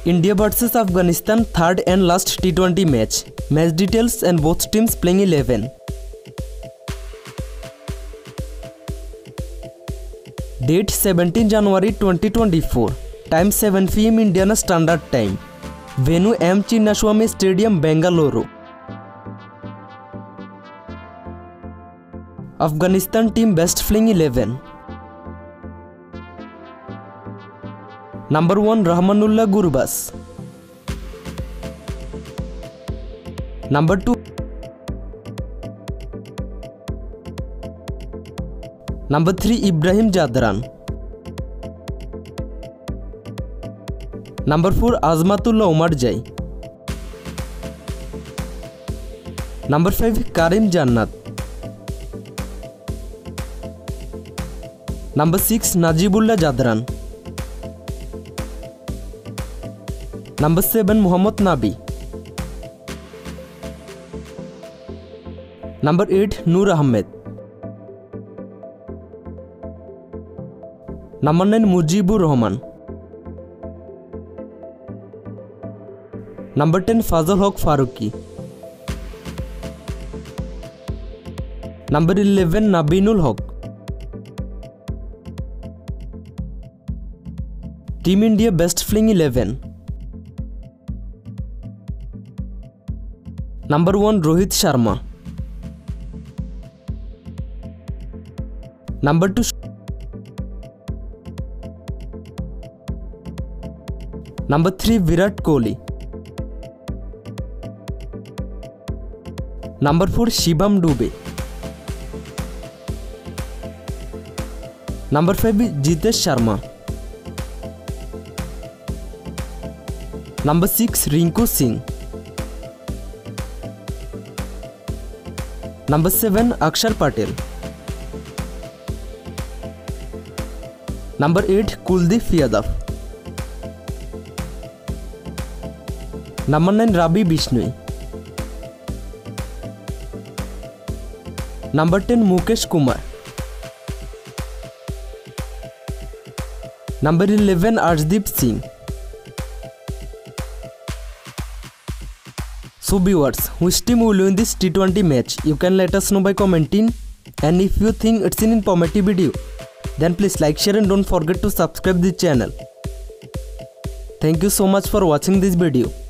India vs Afghanistan, third and last T20 match. Match details and both teams playing 11. Date 17 January 2024. Time 7 PM Indian Standard Time. Venue M. Chinnaswamy Stadium, Bengaluru. Afghanistan team best playing 11. Number 1 Rahmanullah Gurbaz. Number 2 Number 3 Ibrahim Jadran. Number 4 Azmatullah Omarjai. Number 5 Karim Jannat. Number 6 Najibullah Jadran. Number 7 Muhammad Nabi. Number 8 Noor Ahmed. Number 9 Mujibur Rahman. Number 10 Fazal Haq Faruqi. Number 11 Nabinul Haq. Team India best playing 11. Number 1 Rohit Sharma. Number 2 Number 3 Virat Kohli. Number 4 Shivam Dube. Number 5 Jitesh Sharma. Number 6 Rinku Singh. Number 7 Akshar Patel. Number 8 Kuldeep Yadav. Number 9 Ravi Bishnoi. Number 10 Mukesh Kumar. Number 11 Arshdeep Singh. So viewers, which team will win this T20 match? You can let us know by commenting. And if you think it's an informative video, then please like, share and don't forget to subscribe this channel. Thank you so much for watching this video.